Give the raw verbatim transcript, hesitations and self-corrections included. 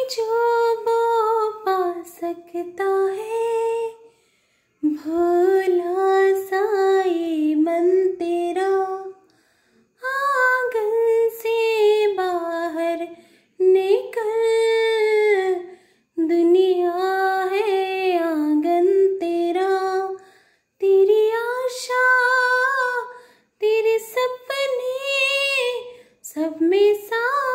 जो वो पा सकता है, भोला सा ये मन तेरा आंगन से बाहर निकल, दुनिया है आंगन तेरा, तेरी आशा तेरे सपने सब में सा